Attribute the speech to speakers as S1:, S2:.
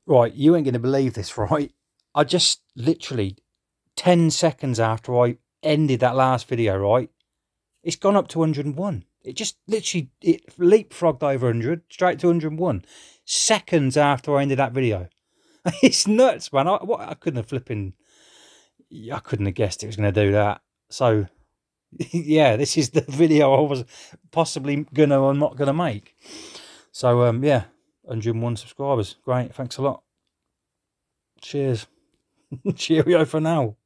S1: Right, you ain't going to believe this, right? I just literally 10 seconds after I ended that last video, right? It's gone up to 101. It just literally, it leapfrogged over 100, straight to 101 seconds after I ended that video. It's nuts, man. I couldn't have I couldn't have guessed it was going to do that. So, yeah, this is the video I was possibly gonna or not gonna make. So, yeah, 101 subscribers. Great, thanks a lot. Cheers. Cheerio for now.